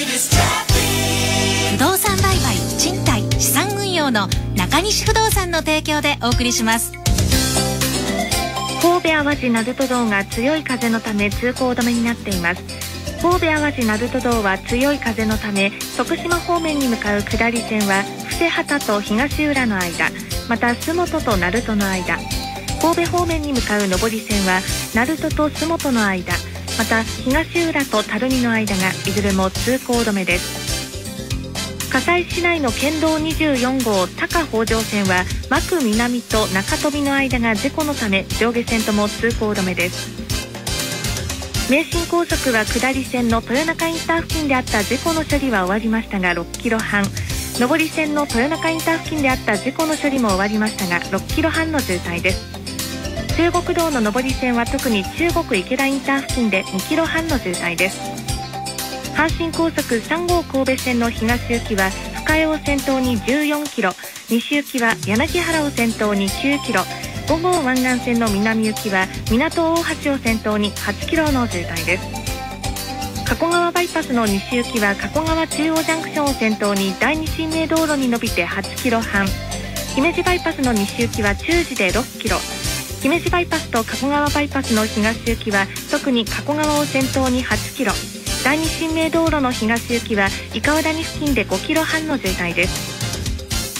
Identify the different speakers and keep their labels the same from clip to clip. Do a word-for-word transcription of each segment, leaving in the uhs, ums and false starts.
Speaker 1: 不動産売買、賃貸、資産運用の中西不動産の提供でお送りします。
Speaker 2: 神戸淡路鳴門道が強い風のため通行止めになっています。神戸淡路鳴門道は強い風のため徳島方面に向かう下り線は布施畑と東浦の間、また洲本と鳴門の間、神戸方面に向かう上り線は鳴門と洲本の間、また東浦と垂水の間がいずれも通行止めです。葛西市内の県道にじゅうよん号高北条線は真久南と中飛の間が事故のため上下線とも通行止めです。名神高速は下り線の豊中インター付近であった事故の処理は終わりましたがろっキロはん、上り線の豊中インター付近であった事故の処理も終わりましたがろっキロはんの渋滞です。中国道の上り線は特に中国池田インター付近でにキロはんの渋滞です。阪神高速さん号神戸線の東行きは深江を先頭にじゅうよんキロ、西行きは柳原を先頭にきゅうキロ、ご号湾岸線の南行きは港大橋を先頭にはちキロの渋滞です。加古川バイパスの西行きは加古川中央ジャンクションを先頭に第二新名道路に伸びてはちキロはん、姫路バイパスの西行きは中時でろっキロ、姫路バイパスと加古川バイパスの東行きは特に加古川を先頭にはちキロ、第二新名道路の東行きは伊川谷付近でごキロはんの渋滞です。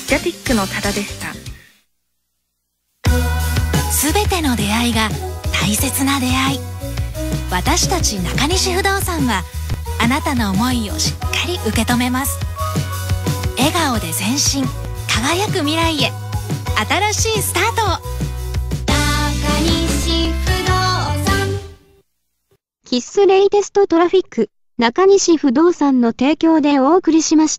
Speaker 2: ジャティックの多田でした。
Speaker 1: すべての出会いが大切な出会い。私たち中西不動産はあなたの思いをしっかり受け止めます。笑顔で前進、輝く未来へ、新しいスタートを。
Speaker 3: 中西不動産。
Speaker 4: キッスレイテストトラフィック、中西不動産の提供でお送りしました。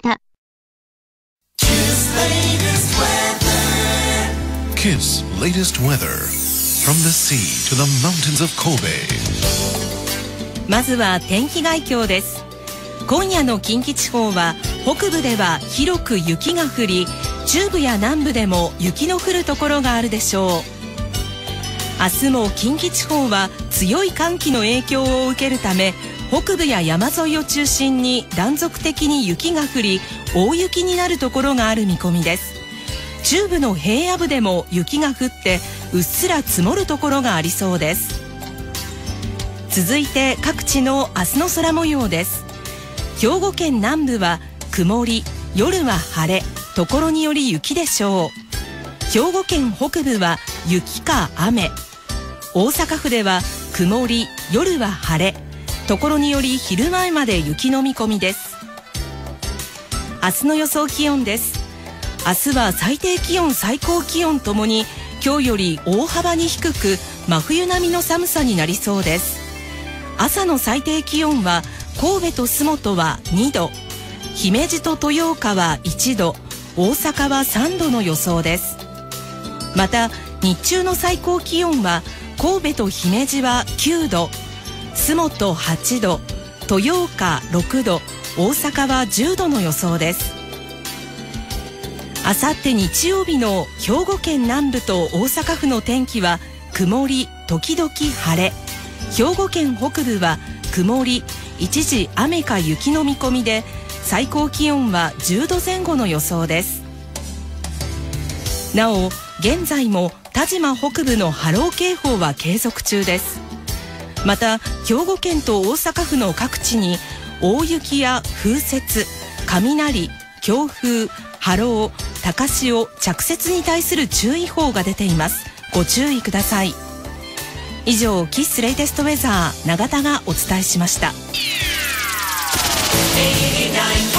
Speaker 5: Kiss latest weather from the sea to the mountains of Kobe。
Speaker 6: まずは天気概況です。今夜の近畿地方は北部では広く雪が降り、中部や南部でも雪の降るところがあるでしょう。明日も近畿地方は強い寒気の影響を受けるため、北部や山沿いを中心に断続的に雪が降り、大雪になるところがある見込みです。中部の平野部でも雪が降ってうっすら積もるところがありそうです。続いて各地の明日の空模様です。兵庫県南部は曇り、夜は晴れ、ところにより雪でしょう。兵庫県北部は雪か雨。大阪府では曇り、夜は晴れ、ところにより昼前まで雪の見込みです。明日の予想気温です。明日は最低気温最高気温ともに今日より大幅に低く真冬並みの寒さになりそうです。朝の最低気温は神戸と洲本はにど、姫路と豊岡はいちど、大阪はさんどの予想です。また日中の最高気温は神戸と姫路はきゅうど、洲本はちど、豊岡ろくど、大阪はじゅうどの予想です。あさって日曜日の兵庫県南部と大阪府の天気は曇り時々晴れ、兵庫県北部は曇り一時雨か雪の見込みで、最高気温はじゅうどぜん後の予想です。なお現在も但馬北部の波浪警報は継続中です。また兵庫県と大阪府の各地に大雪や風雪、雷、強風、波浪、高潮、着雪に対する注意報が出ています。ご注意ください。以上、キッスレイテストウェザー永田がお伝えしました。はちじゅうきゅう